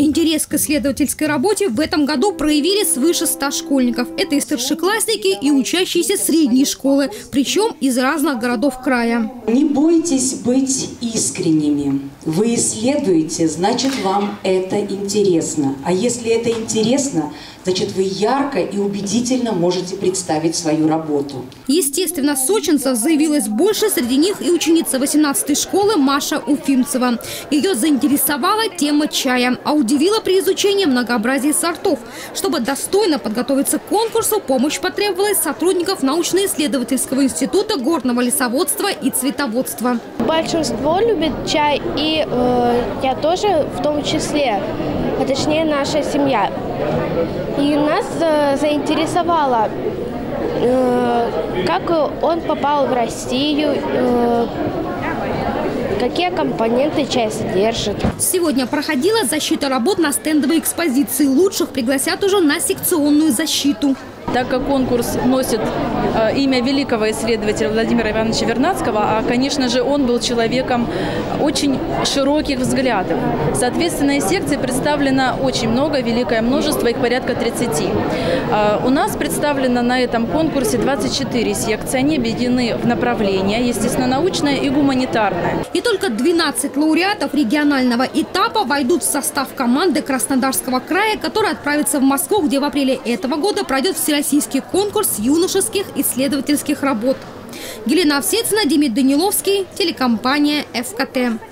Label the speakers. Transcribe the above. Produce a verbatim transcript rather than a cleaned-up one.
Speaker 1: Интерес к исследовательской работе в этом году проявили свыше ста школьников. Это и старшеклассники, и учащиеся средней школы, причем из разных городов края.
Speaker 2: Не бойтесь быть искренними. Вы исследуете, значит, вам это интересно. А если это интересно, значит, вы ярко и убедительно можете представить свою работу.
Speaker 1: Естественно, сочинцев заявилось больше, среди них и ученица восемнадцатой школы Маша Уфимцева. Ее заинтересовала тема чая, а удивила при изучении многообразия сортов. Чтобы достойно подготовиться к конкурсу, помощь потребовалась сотрудников научно-исследовательского института горного лесоводства и цветоводства.
Speaker 3: Большинство любит чай, и э, я тоже в том числе, а точнее наша семья. И нас э, заинтересовало, э, как он попал в Россию, э, какие компоненты чай содержит.
Speaker 1: Сегодня проходила защита работ на стендовой экспозиции. Лучших пригласят уже на секционную защиту.
Speaker 4: Так как конкурс носит э, имя великого исследователя Владимира Ивановича Вернадского, а, конечно же, он был человеком очень широких взглядов. Соответственно, из секций представлено очень много, великое множество, их порядка тридцати. Э, у нас представлено на этом конкурсе двадцать четыре секции. Они объединены в направления, естественно, научное и гуманитарное.
Speaker 1: И только двенадцать лауреатов регионального этапа войдут в состав команды Краснодарского края, которая отправится в Москву, где в апреле этого года пройдет всероссийский Российский конкурс юношеских исследовательских работ. Елена Овсецина, Демид Даниловский, телекомпания ФКТ.